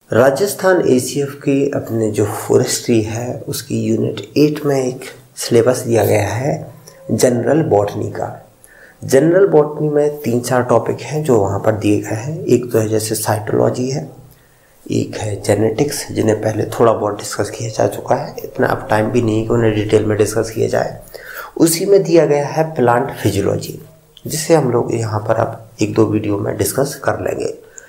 Rajasthan ACF की अपने जो फॉरेस्ट्री है उसकी यूनिट 8 में एक सिलेबस दिया गया है जनरल बॉटनी का। जनरल बॉटनी में 3-4 टॉपिक हैं जो वहाँ पर दिए गए हैं। एक तो है जैसे साइटोलॉजी है, एक है जेनेटिक्स जिन्हें पहले थोड़ा बहुत डिस्कस किया जा चुका है, इतना अब टाइम भी नहीं कि उन्हें डिटेल में डिस्कस किया जाए। उसी में दिया गया है प्लांट फिजियोलॉजी, जिसे हम लोग यहाँ पर अब 1-2 वीडियो में डिस्कस कर लेंगे।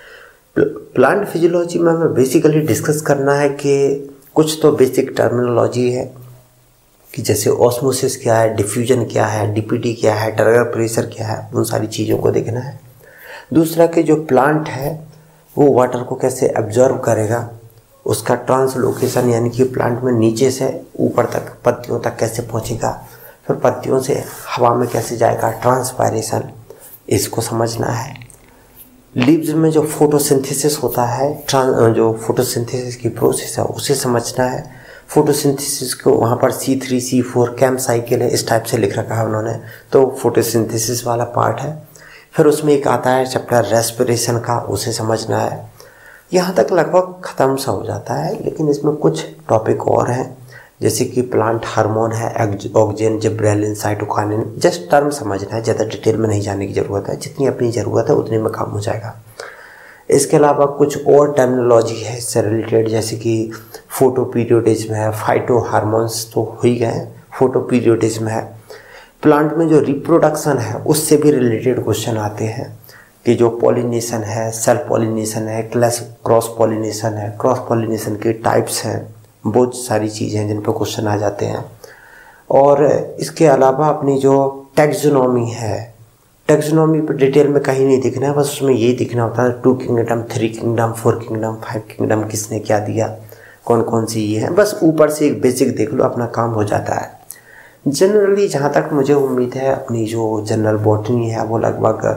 प्लांट फिजियोलॉजी में हमें बेसिकली डिस्कस करना है कि कुछ तो बेसिक टर्मिनोलॉजी है कि जैसे ऑस्मोसिस क्या है, डिफ्यूजन क्या है, डीपीटी क्या है, टर्गर प्रेशर क्या है, उन सारी चीज़ों को देखना है। दूसरा कि जो प्लांट है वो वाटर को कैसे एब्जॉर्ब करेगा, उसका ट्रांसलोकेशन यानी कि प्लांट में नीचे से ऊपर तक पत्तियों तक कैसे पहुँचेगा, फिर पत्तियों से हवा में कैसे जाएगा, ट्रांसपायरेशन, इसको समझना है। लीव्स में जो फोटोसिंथेसिस होता है, जो फोटोसिंथेसिस की प्रोसेस है उसे समझना है। फोटोसिंथेसिस को वहाँ पर C3 C4 कैम्प साइकिल है, इस टाइप से लिख रखा है उन्होंने, तो फोटोसिंथेसिस वाला पार्ट है। फिर उसमें एक आता है चैप्टर रेस्पिरेशन का, उसे समझना है। यहाँ तक लगभग ख़त्म सा हो जाता है, लेकिन इसमें कुछ टॉपिक और हैं जैसे कि प्लांट हार्मोन है, oxygen, gibberellin, cytokinin, just term समझना है, ज़्यादा डिटेल में नहीं जाने की ज़रूरत है। जितनी अपनी ज़रूरत है उतने में काम हो जाएगा। इसके अलावा कुछ और टर्मिनोलॉजी है इससे रिलेटेड, जैसे कि फोटोपीरियोडिज्म है, फाइटो हार्मोन्स तो हो ही गए, फोटोपीरियोडिज्म है। प्लांट में जो रिप्रोडक्शन है उससे भी रिलेटेड क्वेश्चन आते हैं कि जो पॉलिनेशन है, सेल्फ पॉलिनेशन है, क्रॉस पॉलिनेशन है, क्रॉस पॉलिनेशन के टाइप्स हैं, बहुत सारी चीज़ें हैं जिन पर क्वेश्चन आ जाते हैं। और इसके अलावा अपनी जो टैक्सोनॉमी है, टैक्सोनॉमी पर डिटेल में कहीं नहीं दिखना है, बस उसमें यही दिखना होता है 2 किंगडम, 3 किंगडम, 4 किंगडम, 5 किंगडम, किसने क्या दिया, कौन कौन सी ये है, बस ऊपर से एक बेसिक देख लो, अपना काम हो जाता है। जनरली जहाँ तक मुझे उम्मीद है अपनी जो जनरल बॉटनी है वो लगभग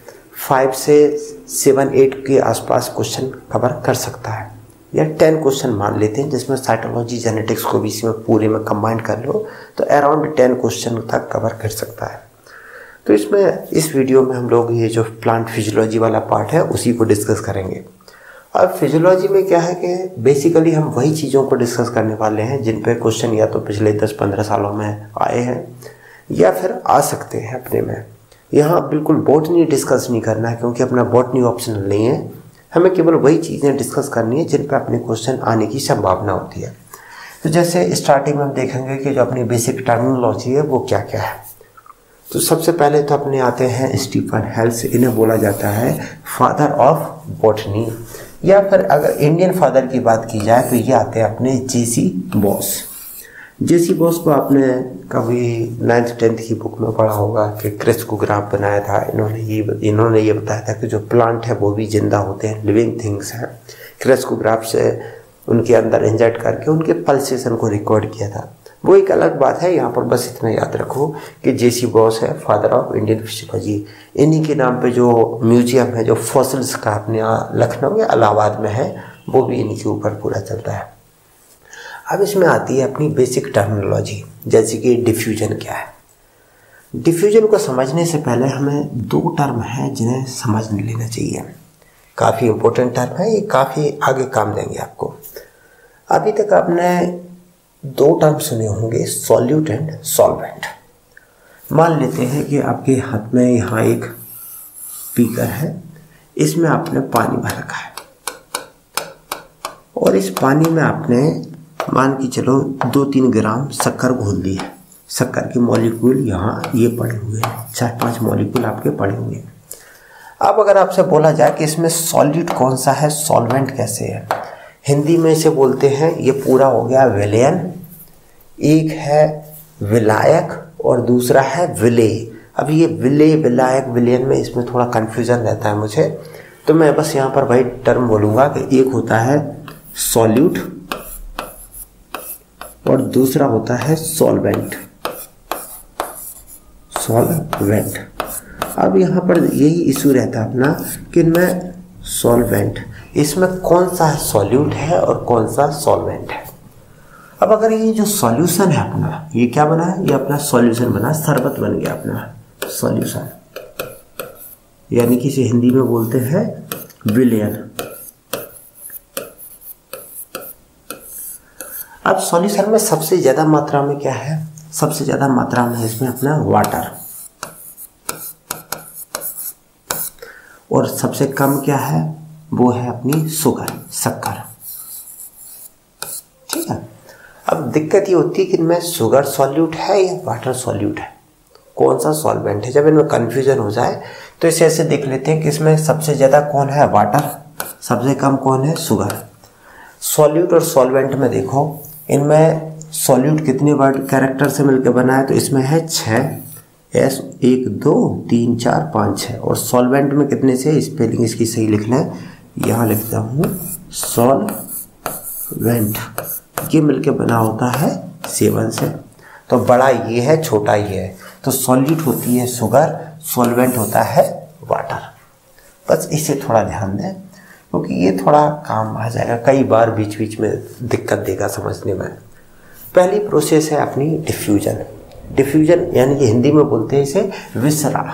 5 से 7-8 के आसपास क्वेश्चन कवर कर सकता है, या 10 क्वेश्चन मान लेते हैं, जिसमें साइटोलॉजी जेनेटिक्स को भी इसमें पूरे में कंबाइन कर लो तो अराउंड 10 क्वेश्चन तक कवर कर सकता है। तो इसमें इस वीडियो में हम लोग ये जो प्लांट फिजियोलॉजी वाला पार्ट है उसी को डिस्कस करेंगे। अब फिजियोलॉजी में क्या है कि बेसिकली हम वही चीज़ों को डिस्कस करने वाले हैं जिन पे क्वेश्चन या तो पिछले 10-15 सालों में आए हैं या फिर आ सकते हैं अपने में। यहाँ बिल्कुल बॉटनी डिस्कस नहीं करना है क्योंकि अपना बॉटनी ऑप्शनल नहीं है, हमें केवल वही चीज़ें डिस्कस करनी है जिन पर अपने क्वेश्चन आने की संभावना होती है। तो जैसे स्टार्टिंग में हम देखेंगे कि जो अपनी बेसिक टर्मिनोलॉजी है वो क्या क्या है। तो सबसे पहले तो अपने आते हैं स्टीफन हेल्स, इन्हें बोला जाता है फादर ऑफ बॉटनी, या फिर अगर इंडियन फादर की बात की जाए तो ये आते हैं अपने जेसी बॉस। जेसी बॉस को आपने कभी 9th-10th की बुक में पढ़ा होगा कि क्रेस्कोग्राफ बनाया था। इन्होंने ये बताया था कि जो प्लांट है वो भी जिंदा होते हैं, लिविंग थिंग्स हैं। क्रेस्कोग्राफ से उनके अंदर इंजेक्ट करके उनके पल्सेशन को रिकॉर्ड किया था, वो एक अलग बात है। यहाँ पर बस इतना याद रखो कि जेसी बॉस है फादर ऑफ इंडियन फिजियोलॉजी। इन्हीं के नाम पे जो म्यूजियम है, जो फॉसिल्स का अपने यहाँ लखनऊ या इलाहाबाद में है, वो भी इन्हीं के ऊपर पूरा चलता है। अब इसमें आती है अपनी बेसिक टर्मिनोलॉजी, जैसे कि डिफ्यूजन क्या है। डिफ्यूजन को समझने से पहले हमें 2 टर्म हैं जिन्हें समझ लेना चाहिए, काफ़ी इंपॉर्टेंट टर्म है, ये काफ़ी आगे काम देंगे आपको। अभी तक आपने 2 टर्म सुने होंगे, सॉल्यूट एंड सॉल्वेंट। मान लेते हैं कि आपके हाथ में यहाँ एक बीकर है, इसमें आपने पानी भर रखा है और इस पानी में आपने मान के चलो 2-3 ग्राम शक्कर घोल दी है। शक्कर के मॉलिक्यूल यहाँ ये पड़े हुए हैं, 4-5 मॉलिक्यूल आपके पड़े हुए हैं। अब अगर आपसे बोला जाए कि इसमें सॉल्यूट कौन सा है, सॉल्वेंट कैसे है, हिंदी में इसे बोलते हैं, ये पूरा हो गया विलयन, एक है विलायक और दूसरा है विलेय। अब ये विलेय, विलायक, विलयन में इसमें थोड़ा कन्फ्यूजन रहता है मुझे, तो मैं बस यहाँ पर वही टर्म बोलूँगा कि एक होता है सॉल्यूट और दूसरा होता है सॉल्वेंट। सॉल्वेंट। अब यहाँ पर यही इशू रहता है अपना कि इनमें सॉल्वेंट, इसमें कौन सा सॉल्यूट है और कौन सा सॉल्वेंट है। अब अगर ये जो सॉल्यूशन है अपना, ये क्या बना है, ये अपना सॉल्यूशन बना, शरबत बन गया अपना सॉल्यूशन, यानी कि इसे हिंदी में बोलते हैं विलयन। अब सॉल्यूशन में सबसे ज़्यादा मात्रा में क्या है, सबसे ज़्यादा मात्रा में इसमें अपना वाटर, और सबसे कम क्या है, वो है अपनी शुगर, शक्कर। ठीक है। अब दिक्कत ये होती है कि इनमें शुगर सॉल्यूट है या वाटर सॉल्यूट है, कौन सा सॉल्वेंट है। जब इनमें कन्फ्यूजन हो जाए तो इसे ऐसे देख लेते हैं कि इसमें सबसे ज़्यादा कौन है, वाटर, सबसे कम कौन है, शुगर। सॉल्यूट और सॉल्वेंट में देखो, इनमें सॉल्यूट कितने वर्ड कैरेक्टर से मिलकर बना है, तो इसमें है 6, S 1 2 3 4 5 6, और सॉल्वेंट में कितने से, स्पेलिंग इसकी सही लिखना है, यहाँ लिखता हूँ सॉल्वेंट, ये मिलके बना होता है 7 से। तो बड़ा ये है, छोटा ये है, तो सॉल्यूट होती है शुगर, सॉल्वेंट होता है वाटर। बस इसे थोड़ा ध्यान दें क्योंकि ये थोड़ा काम आ जाएगा, कई बार बीच बीच में दिक्कत देगा समझने में। पहली प्रोसेस है अपनी डिफ्यूजन। डिफ्यूजन यानी कि हिंदी में बोलते हैं इसे विसरण।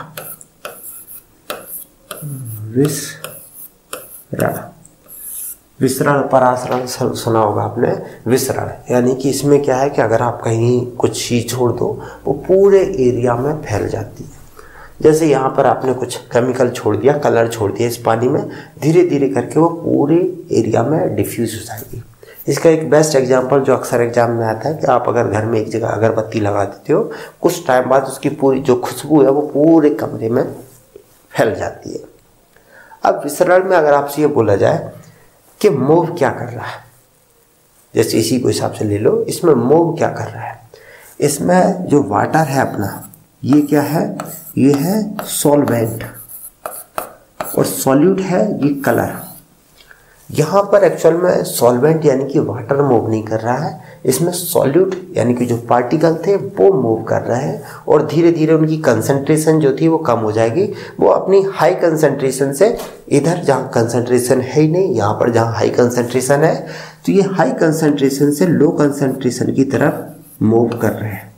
विसरण परासरण सुना होगा आपने। विसरण यानी कि इसमें क्या है कि अगर आप कहीं कुछ चीज छोड़ दो वो पूरे एरिया में फैल जाती है। जैसे यहाँ पर आपने कुछ केमिकल छोड़ दिया, कलर छोड़ दिया इस पानी में, धीरे धीरे करके वो पूरे एरिया में डिफ्यूज हो जाएगी। इसका एक बेस्ट एग्जांपल जो अक्सर एग्जाम में आता है कि आप अगर घर में एक जगह अगरबत्ती लगा देते हो, कुछ टाइम बाद उसकी पूरी जो खुशबू है वो पूरे कमरे में फैल जाती है। अब विसरण में अगर आपसे ये बोला जाए कि मोव क्या कर रहा है, जैसे इसी को हिसाब से ले लो, इसमें मोव क्या कर रहा है, इसमें जो वाटर है अपना, ये क्या है, ये है सॉल्वेंट, और सॉल्यूट है ये कलर। यहाँ पर एक्चुअल में सॉल्वेंट यानी कि वाटर मूव नहीं कर रहा है, इसमें सॉल्यूट यानी कि जो पार्टिकल थे वो मूव कर रहे हैं, और धीरे धीरे उनकी कंसंट्रेशन जो थी वो कम हो जाएगी। वो अपनी हाई कंसंट्रेशन से इधर जहाँ कंसंट्रेशन है ही नहीं, यहाँ पर जहाँ हाई कंसंट्रेशन है, तो ये हाई कंसंट्रेशन से लो कंसंट्रेशन की तरफ मूव कर रहे हैं।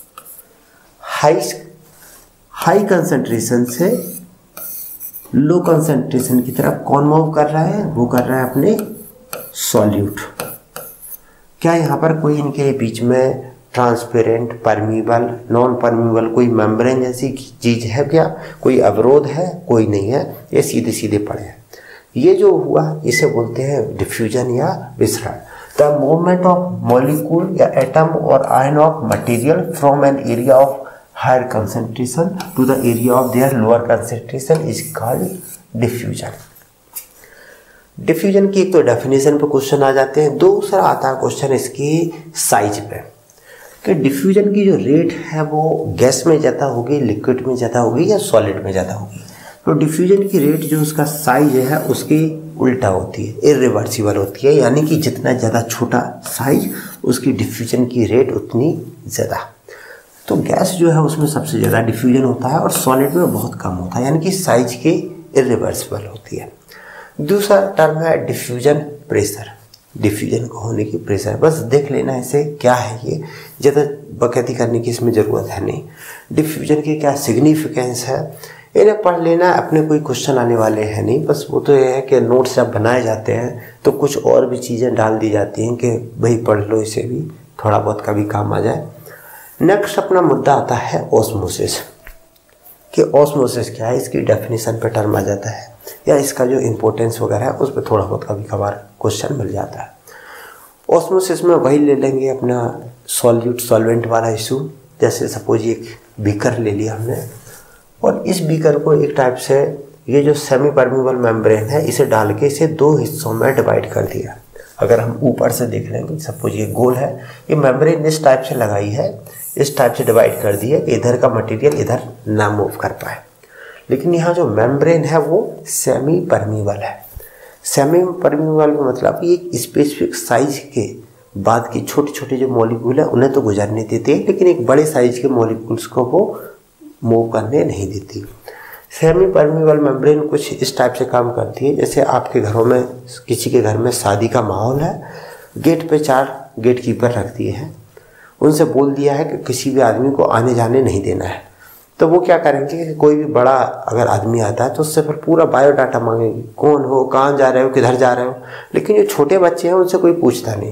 हाई कंसंट्रेशन से लो कंसंट्रेशन की तरफ कौन मूव कर रहा है, वो कर रहा है अपने सॉल्यूट। क्या यहाँ पर कोई इनके बीच में ट्रांसपेरेंट, परमीबल, नॉन परमीबल कोई मेम्ब्रेन जैसी चीज है क्या, कोई अवरोध है, कोई नहीं है, ये सीधे सीधे पड़े हैं। ये जो हुआ इसे बोलते हैं डिफ्यूजन या विसरण। द मूवमेंट ऑफ मॉलिक्यूल या एटम और ion of material from an area of higher concentration to the area of their lower concentration is called diffusion। Diffusion की एक तो डेफिनेशन पे क्वेश्चन आ जाते हैं, दूसरा आता है क्वेश्चन इसकी साइज पे कि डिफ्यूजन की जो रेट है वो गैस में ज़्यादा होगी, लिक्विड में ज़्यादा होगी या सॉलिड में ज़्यादा होगी। तो डिफ्यूजन की रेट जो उसका साइज है उसकी उल्टा होती है, इरिवर्सिबल होती है, यानी कि जितना ज़्यादा छोटा साइज उसकी डिफ्यूजन की रेट उतनी ज़्यादा। तो गैस जो है उसमें सबसे ज़्यादा डिफ्यूजन होता है और सॉलिड में बहुत कम होता है, यानी कि साइज के इरिवर्सिबल होती है। दूसरा टर्म है डिफ्यूजन प्रेशर। डिफ्यूजन को होने की प्रेशर, बस देख लेना इसे क्या है, ये ज़्यादा बकैती करने की इसमें ज़रूरत है नहीं। डिफ्यूजन की क्या सिग्निफिकेंस है इन्हें पढ़ लेना, अपने कोई क्वेश्चन आने वाले हैं नहीं, बस वो तो ये है कि नोट्स जब बनाए जाते हैं तो कुछ और भी चीज़ें डाल दी जाती हैं कि भाई पढ़ लो, इसे भी थोड़ा बहुत कभी काम आ जाए। नेक्स्ट अपना मुद्दा आता है ऑस्मोसिस, कि ऑस्मोसिस क्या है, इसकी डेफिनेशन पे टर्म आ जाता है या इसका जो इम्पोर्टेंस वगैरह है उस पर थोड़ा बहुत कभी कभार क्वेश्चन मिल जाता है। ऑस्मोसिस में वही ले लेंगे अपना सॉल्यूट सॉल्वेंट वाला इशू। जैसे सपोज एक बीकर ले लिया हमने और इस बीकर को एक टाइप से ये जो सेमी परमेबल मेम्ब्रेन है इसे डाल के इसे दो हिस्सों में डिवाइड कर दिया। अगर हम ऊपर से देख लेंगे, सपोज ये गोल है, ये मेम्ब्रेन इस टाइप से लगाई है, इस टाइप से डिवाइड कर दी है कि इधर का मटेरियल इधर ना मूव कर पाए। लेकिन यहाँ जो मेम्ब्रेन है वो सेमी परमीबल है। सेमी परमीबल का मतलब ये एक स्पेसिफिक साइज के बाद की छोटे छोटे जो मॉलिक्यूल है उन्हें तो गुजरने देती है, लेकिन एक बड़े साइज के मॉलिक्यूल्स को वो मूव करने नहीं देती। सेमी परमीबल मेम्ब्रेन कुछ इस टाइप से काम करती है, जैसे आपके घरों में किसी के घर में शादी का माहौल है, गेट पे 4 गेट कीपर रख दिए हैं, उनसे बोल दिया है कि किसी भी आदमी को आने जाने नहीं देना है। तो वो क्या करेंगे कि कोई भी बड़ा अगर आदमी आता है तो उससे फिर पूरा बायोडाटा मांगेंगे, कौन हो, कहाँ जा रहे हो, किधर जा रहे हो। लेकिन जो छोटे बच्चे हैं उनसे कोई पूछता नहीं है,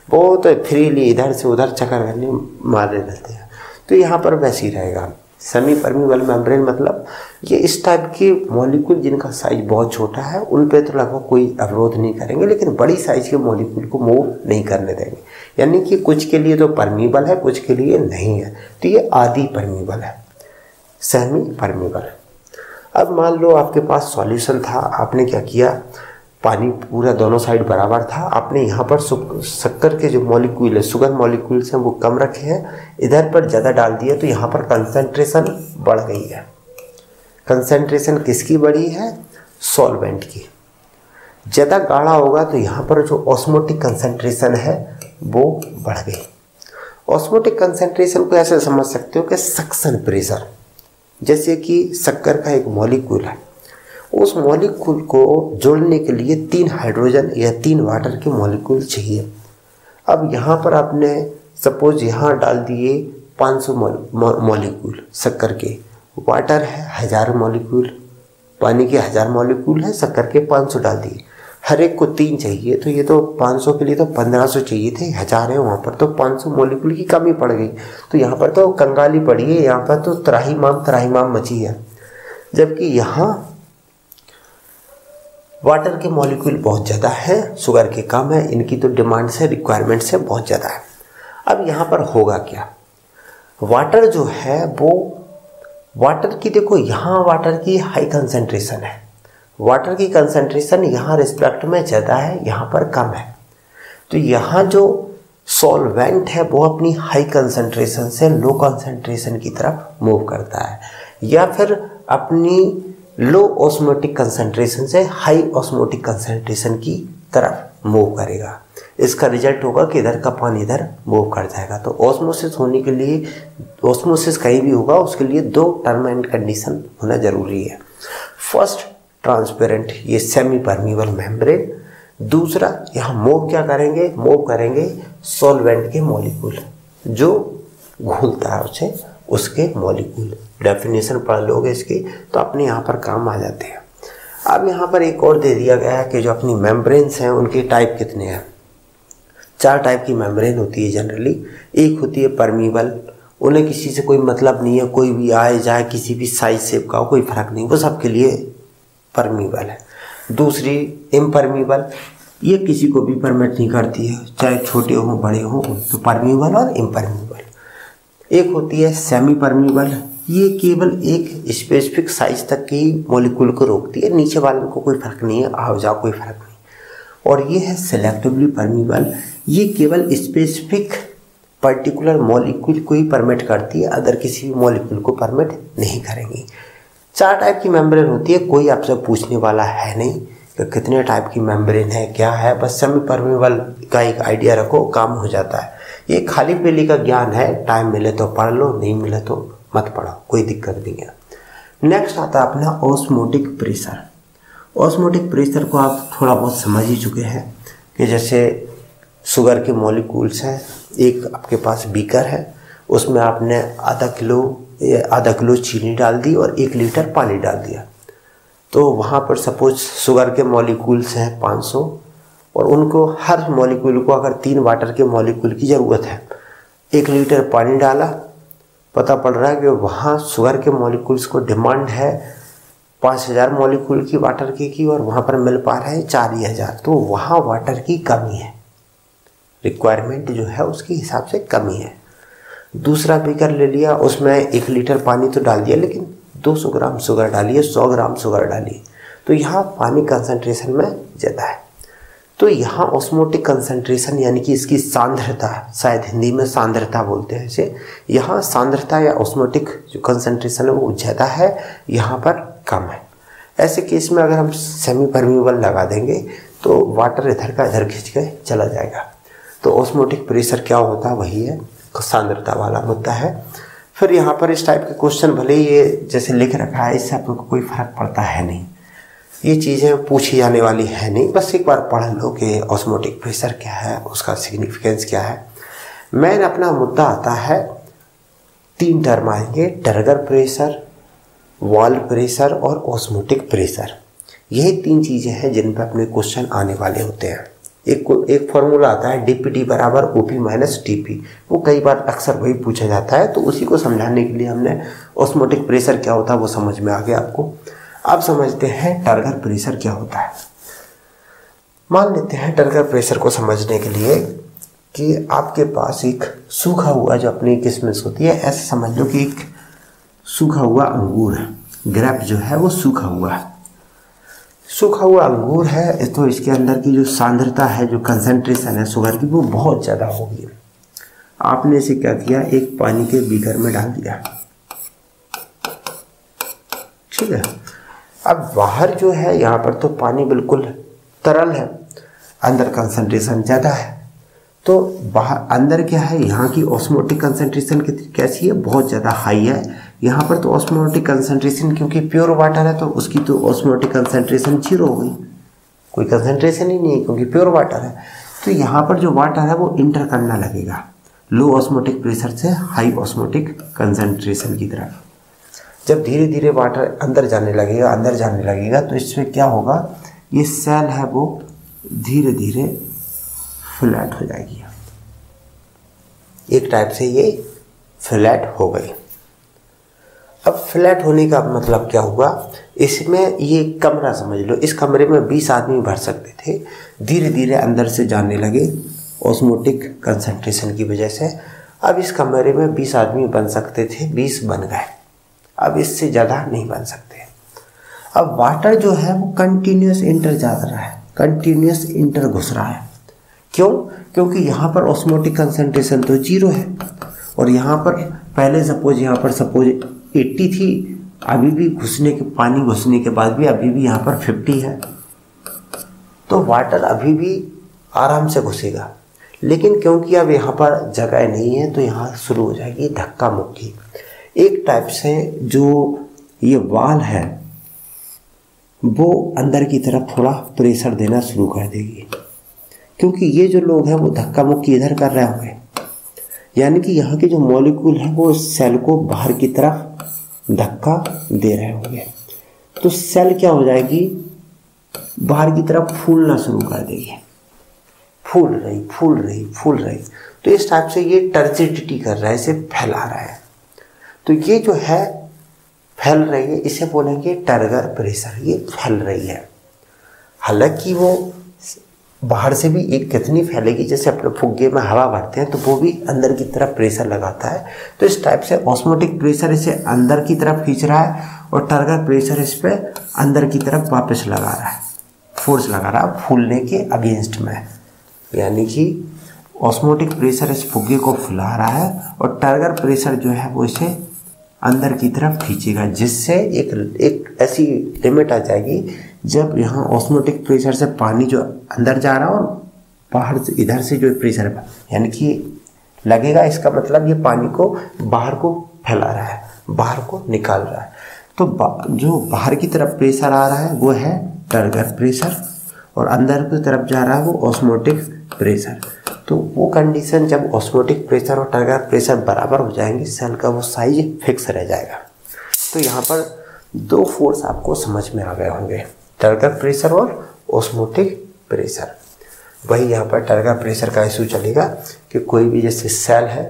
बहुत फ्रीली इधर से उधर चक्कर करने मारे रहते हैं। तो यहाँ पर वैसे ही रहेगा। सेमी परमीबल मेम्ब्रेन मतलब ये इस टाइप के मॉलिक्यूल जिनका साइज बहुत छोटा है उन पे तो लगभग कोई अवरोध नहीं करेंगे, लेकिन बड़ी साइज के मॉलिक्यूल को मूव नहीं करने देंगे। यानी कि कुछ के लिए तो परमीबल है, कुछ के लिए नहीं है, तो ये आधी परमीबल है, सेमी परमीबल। अब मान लो आपके पास सॉल्यूशन था, आपने क्या किया, पानी पूरा दोनों साइड बराबर था, आपने यहाँ पर शक्कर के जो मॉलिक्यूल है, शुगर मॉलिक्यूल्स हैं वो कम रखे हैं, इधर पर ज़्यादा डाल दिया, तो यहाँ पर कंसंट्रेशन बढ़ गई है। कंसंट्रेशन किसकी बढ़ी है? सॉल्वेंट की। ज़्यादा गाढ़ा होगा तो यहाँ पर जो ऑस्मोटिक कंसंट्रेशन है वो बढ़ गई। ऑस्मोटिक कंसंट्रेशन को ऐसे समझ सकते हो कि सक्शन प्रेशर, जैसे कि शक्कर का एक मॉलिक्यूल है, उस मॉलिक्यूल को जोड़ने के लिए 3 हाइड्रोजन या 3 वाटर के मॉलिक्यूल चाहिए। अब यहाँ पर आपने सपोज यहाँ डाल दिए 500 मॉलिक्यूल शक्कर के, वाटर है 1000 मॉलिक्यूल, पानी के 1000 मॉलिक्यूल है, शक्कर के 500 डाल दिए, हर एक को 3 चाहिए, तो ये तो 500 के लिए तो 1500 चाहिए थे, 1000 है वहाँ पर तो 500 मॉलिक्यूल की कमी पड़ गई। तो यहाँ पर तो कंगाली पड़ी है, यहाँ पर तो त्राहिमाम मची है। जबकि यहाँ वाटर के मॉलिक्यूल बहुत ज़्यादा है, शुगर के कम है, इनकी तो डिमांड से रिक्वायरमेंट से बहुत ज़्यादा है। अब यहाँ पर होगा क्या, वाटर जो है वो वाटर की, देखो यहाँ वाटर की हाई कंसंट्रेशन है, वाटर की कंसंट्रेशन यहाँ रिस्पेक्ट में ज़्यादा है, यहाँ पर कम है। तो यहाँ जो सॉल्वेंट है वो अपनी हाई कंसंट्रेशन से लो कंसंट्रेशन की तरफ मूव करता है, या फिर अपनी लो ऑस्मोटिक कंसंट्रेशन से हाई ऑस्मोटिक कंसंट्रेशन की तरफ मूव करेगा। इसका रिजल्ट होगा कि इधर का पानी इधर मूव कर जाएगा। तो ऑस्मोसिस होने के लिए, ऑस्मोसिस कहीं भी होगा उसके लिए 2 टर्म एंड कंडीशन होना जरूरी है। फर्स्ट ट्रांसपेरेंट, ये सेमी परमीबल मेम्ब्रेन। दूसरा यहाँ मूव क्या करेंगे, मूव करेंगे सॉल्वेंट के मॉलिक्यूल, जो घुलता है उसे, उसके मॉलिक्यूल। डेफिनेशन पढ़ लोगे इसकी तो अपने यहाँ पर काम आ जाते हैं। अब यहाँ पर एक और दे दिया गया है कि जो अपनी मेम्ब्रेन्स हैं उनके टाइप कितने हैं। 4 टाइप की मेम्ब्रेन होती है जनरली। एक होती है परमीबल, उन्हें किसी से कोई मतलब नहीं है, कोई भी आए जाए, किसी भी साइज शेप का हो, कोई फर्क नहीं, वो सबके लिए परमीबल है। दूसरी इम्परमीबल, ये किसी को भी परमिट नहीं करती है, चाहे छोटे हों बड़े हों, तो परमीबल और इम्परमीबल। एक होती है सेमी परमीबल, ये केवल एक स्पेसिफिक साइज तक के ही मॉलिक्यूल को रोकती है, नीचे वाले को कोई फर्क नहीं है, आओ जाओ कोई फर्क नहीं। और ये है सिलेक्टिवली परमीबल, ये केवल स्पेसिफिक पर्टिकुलर मॉलिक्यूल को ही परमिट करती है, अदर किसी भी मॉलिक्यूल को परमिट नहीं करेंगी। 4 टाइप की मेम्ब्रेन होती है, कोई आपसे पूछने वाला है नहीं कि कितने टाइप की मेम्ब्रेन है, क्या है, बस सेमी परमीबल का एक आइडिया रखो, काम हो जाता है। ये खाली पीली का ज्ञान है, टाइम मिले तो पढ़ लो, नहीं मिले तो मत पढ़ो, कोई दिक्कत नहीं है। नेक्स्ट आता है अपना ऑस्मोटिक प्रेशर। ऑस्मोटिक प्रेशर को आप थोड़ा बहुत समझ ही चुके हैं कि जैसे शुगर के मॉलिक्यूल्स हैं, एक आपके पास बीकर है, उसमें आपने आधा किलो चीनी डाल दी और 1 लीटर पानी डाल दिया, तो वहाँ पर सपोज शुगर के मॉलिक्यूल्स हैं 500 और उनको हर मॉलिक्यूल को अगर 3 वाटर के मॉलिक्यूल की ज़रूरत है, 1 लीटर पानी डाला, पता पड़ रहा है कि वहाँ शुगर के मॉलिक्यूल्स को डिमांड है 5000 मॉलिक्यूल की वाटर की और वहाँ पर मिल पा रहा है 4000, तो वहाँ वाटर की कमी है, रिक्वायरमेंट जो है उसके हिसाब से कमी है। दूसरा बीकर ले लिया, उसमें 1 लीटर पानी तो डाल दिया, लेकिन 200 ग्राम शुगर डालिए, 100 ग्राम शुगर डालिए, तो यहाँ पानी कंसंट्रेशन में ज़्यादा है। तो यहाँ ऑस्मोटिक कंसंट्रेशन यानी कि इसकी सांद्रता, शायद हिंदी में सांद्रता बोलते हैं इसे, यहाँ सांद्रता या ऑस्मोटिक जो कंसंट्रेशन है वो ज़्यादा है, यहाँ पर कम है। ऐसे केस में अगर हम सेमी परमीबल लगा देंगे तो वाटर इधर का इधर खींच के चला जाएगा। तो ऑस्मोटिक प्रेशर क्या होता है, वही है, सांद्रता वाला मुद्दा है। फिर यहाँ पर इस टाइप के क्वेश्चन भले ये जैसे लिख रखा है, इससे आप लोग को कोई फर्क पड़ता है नहीं, ये चीज़ें पूछी जाने वाली है नहीं, बस एक बार पढ़ लो कि ऑस्मोटिक प्रेशर क्या है, उसका सिग्निफिकेंस क्या है। मेन अपना मुद्दा आता है, 3 टर्म आएंगे, टर्गर प्रेशर, वॉल प्रेशर और ऑस्मोटिक प्रेशर। यही 3 चीज़ें हैं जिन पर अपने क्वेश्चन आने वाले होते हैं। एक फॉर्मूला आता है डीपीटी बराबर ओपी माइनस टीपी। वो कई बार अक्सर वही पूछा जाता है, तो उसी को समझाने के लिए हमने ऑस्मोटिक प्रेशर क्या होता है वो समझ में आ गया आपको। अब समझते हैं टर्गर प्रेशर क्या होता है। मान लेते हैं टर्गर प्रेशर को समझने के लिए कि आपके पास एक सूखा हुआ जो अपनी किस्मिस होती है, ऐसे समझ लो कि एक सूखा हुआ अंगूर है, ग्रेप जो है वो सूखा हुआ है। सूखा हुआ अंगूर है तो इसके अंदर की जो सांद्रता है, जो कंसंट्रेशन है शुगर की, वो बहुत ज़्यादा होगी। आपने इसे क्या किया, एक पानी के बीकर में डाल दिया, ठीक है। अब बाहर जो है यहाँ पर तो पानी बिल्कुल तरल है, अंदर कंसंट्रेशन ज़्यादा है। तो बाहर अंदर क्या है, यहाँ की ऑस्मोटिक कंसंट्रेशन कैसी है, बहुत ज़्यादा हाई है। यहाँ पर तो ऑस्मोटिक कंसंट्रेशन क्योंकि प्योर वाटर है तो उसकी तो ऑस्मोटिक कंसंट्रेशन 0 हो गई, कोई कंसंट्रेशन ही नहीं है क्योंकि प्योर वाटर है। तो यहाँ पर जो वाटर है वो इंटर करना लगेगा लो ऑस्मोटिक प्रेशर से हाई ऑस्मोटिक कंसंट्रेशन की तरफ। जब धीरे धीरे वाटर अंदर जाने लगेगा तो इसमें क्या होगा, ये सेल है वो धीरे धीरे फ्लैट हो जाएगी। एक टाइप से ये फ्लैट हो गई। अब फ्लैट होने का मतलब क्या हुआ, इसमें ये कमरा समझ लो, इस कमरे में 20 आदमी भर सकते थे, धीरे धीरे अंदर से जाने लगे ऑस्मोटिक कंसंट्रेशन की वजह से। अब इस कमरे में 20 आदमी बन सकते थे, 20 बन गए, अब इससे ज़्यादा नहीं बन सकते। अब वाटर जो है वो कंटिन्यूस इंटर जा रहा है, कंटिन्यूस इंटर घुस रहा है। क्यों? क्योंकि यहाँ पर ऑस्मोटिक कंसंट्रेशन तो 0 है और यहाँ पर पहले सपोज 80 थी, अभी भी पानी घुसने के बाद भी अभी भी यहाँ पर 50 है, तो वाटर अभी भी आराम से घुसेगा। लेकिन क्योंकि अब यहाँ पर जगह नहीं है तो यहाँ शुरू हो जाएगी धक्का मुक्की। एक टाइप से जो ये वाल है वो अंदर की तरफ थोड़ा प्रेशर देना शुरू कर देगी, क्योंकि ये जो लोग हैं वो धक्का मुक्की इधर कर रहे होंगे, यानी कि यहाँ के जो मॉलिक्यूल है वो सेल को बाहर की तरफ धक्का दे रहे होंगे। तो सेल क्या हो जाएगी, बाहर की तरफ फूलना शुरू कर देगी, फूल रही। तो इस टाइप से ये टर्जिडिटी कर रहा है, इसे फैला रहा है। तो ये जो है फैल रही है, इसे बोलेंगे टर्गर प्रेशर, ये फैल रही है। हालांकि वो बाहर से भी एक कितनी फैलेगी, जैसे अपने फुग्गे में हवा भरते हैं तो वो भी अंदर की तरफ प्रेशर लगाता है। तो इस टाइप से ऑस्मोटिक प्रेशर इसे अंदर की तरफ खींच रहा है और टर्गर प्रेशर इस पे अंदर की तरफ वापस लगा रहा है, फोर्स लगा रहा है फूलने के अगेंस्ट में। यानी कि ऑस्मोटिक प्रेशर इस फुग्गे को फुला रहा है और टर्गर प्रेशर जो है वो इसे अंदर की तरफ खींचेगा, जिससे एक ऐसी लिमिट आ जाएगी जब यहाँ ऑस्मोटिक प्रेशर से पानी जो अंदर जा रहा है और बाहर से इधर से जो प्रेशर है यानी कि लगेगा, इसका मतलब ये पानी को बाहर को फैला रहा है, बाहर को निकाल रहा है। तो जो बाहर की तरफ प्रेशर आ रहा है वो है टर्गर प्रेशर और अंदर की तरफ जा रहा है वो ऑस्मोटिक प्रेशर। तो वो कंडीशन जब ऑस्मोटिक प्रेशर और टर्गर प्रेशर बराबर हो जाएंगे, सेल का वो साइज फिक्स रह जाएगा। तो यहाँ पर 2 फोर्स आपको समझ में आ गए होंगे, टर्गर प्रेशर और ऑस्मोटिक प्रेशर। वही यहाँ पर टर्गर प्रेशर का इशू चलेगा कि कोई भी जैसे सेल है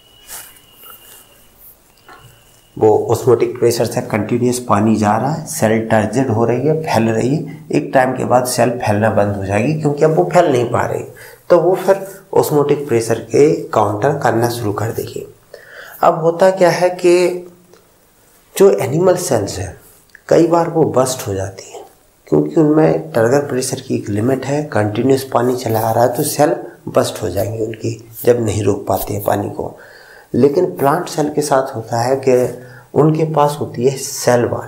वो ऑस्मोटिक प्रेशर से कंटिन्यूस पानी जा रहा है, सेल टर्जिड हो रही है, फैल रही है। एक टाइम के बाद सेल फैलना बंद हो जाएगी क्योंकि अब वो फैल नहीं पा रही, तो वो फिर ऑस्मोटिक प्रेशर के काउंटर करना शुरू कर देगी। अब होता क्या है कि जो एनिमल सेल्स हैं कई बार वो बस्ट हो जाती हैं क्योंकि उनमें टर्गर प्रेशर की एक लिमिट है, कंटिन्यूस पानी चला आ रहा है तो सेल बस्ट हो जाएंगे उनकी, जब नहीं रोक पाते हैं पानी को। लेकिन प्लांट सेल के साथ होता है कि उनके पास होती है सेल वॉल।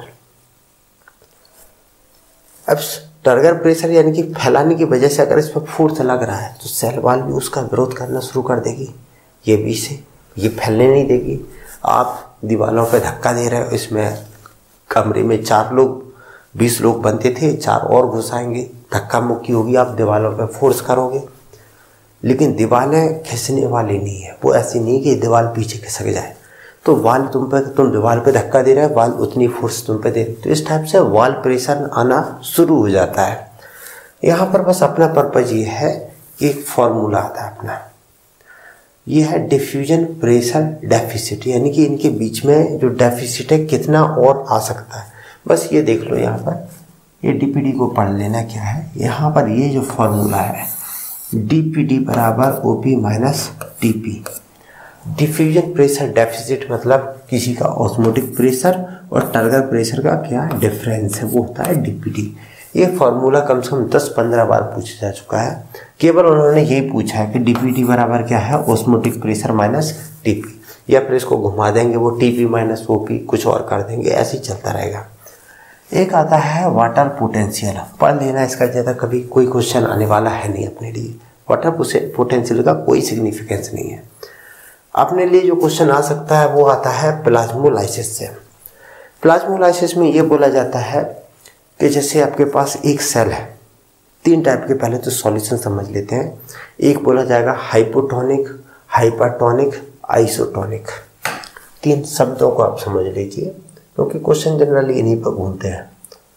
अब टर्गर प्रेशर यानी कि फैलाने की वजह से अगर इस पर फोर्स लग रहा है तो सेल वॉल भी उसका विरोध करना शुरू कर देगी, ये भी से ये फैलने नहीं देगी। आप दीवारों पे धक्का दे रहे हो, इसमें कमरे में 4 लोग 20 लोग बनते थे, 4 और घुस आएंगे, धक्का मुक्की होगी, आप दीवारों पे फोर्स करोगे। लेकिन दीवारें खिंचने वाली नहीं है, वो ऐसी नहीं कि दीवार पीछे खिसक जाए। तो वाल तुम दीवार पे धक्का दे रहे हो, वाल उतनी फोर्स तुम पे दे रहे, तो इस टाइप से वाल प्रेशर आना शुरू हो जाता है। यहाँ पर बस अपना पर्पज ये है एक फॉर्मूला आता है अपना, ये है डिफ्यूजन प्रेशर डेफिसिट, यानी कि इनके बीच में जो डेफिसिट है कितना और आ सकता है। बस ये देख लो, यहाँ पर ये डीपीडी को पढ़ लेना क्या है। यहाँ पर ये जो फॉर्मूला है डीपीडी बराबर OP minus TP. Diffusion pressure deficit मतलब किसी का ऑस्मोटिक प्रेशर और टर्गर प्रेशर का क्या डिफरेंस है, वो होता है डीपीडी। ये फॉर्मूला कम से कम 10-15 बार पूछा जा चुका है। केवल उन्होंने यही पूछा है कि डीपीटी बराबर क्या है, ऑस्मोटिक प्रेशर माइनस टीपी, या फिर इसको घुमा देंगे वो टीपी माइनस ओपी कुछ और कर देंगे, ऐसे ही चलता रहेगा। एक आता है वाटर पोटेंशियल, पढ़ लेना इसका, ज़्यादा कभी कोई क्वेश्चन आने वाला है नहीं अपने लिए। वाटर पोटेंशियल का कोई सिग्निफिकेंस नहीं है अपने लिए। जो क्वेश्चन आ सकता है वो आता है प्लाज्मोलाइसिस से। प्लाज्मोलाइसिस में ये बोला जाता है कि जैसे आपके पास एक सेल है, 3 टाइप के पहले तो सॉल्यूशन समझ लेते हैं। एक बोला जाएगा हाइपोटोनिक, हाइपरटोनिक, आइसोटोनिक। 3 शब्दों को आप समझ लीजिए क्योंकि क्वेश्चन जनरली इन्हीं पर घूमते हैं।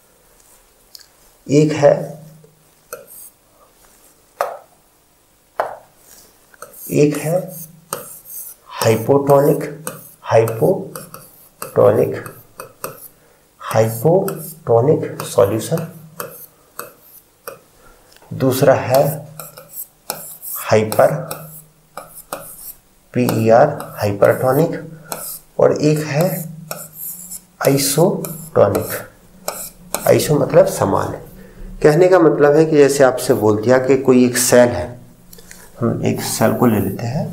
एक है हाइपोटोनिक, हाइपोटोनिक सॉल्यूशन। दूसरा है हाइपर, PER हाइपरटोनिक, और एक है आइसोटोनिक। आइसो मतलब समान। कहने का मतलब है कि जैसे आपसे बोल दिया कि कोई एक सेल है, हम एक सेल को ले लेते हैं,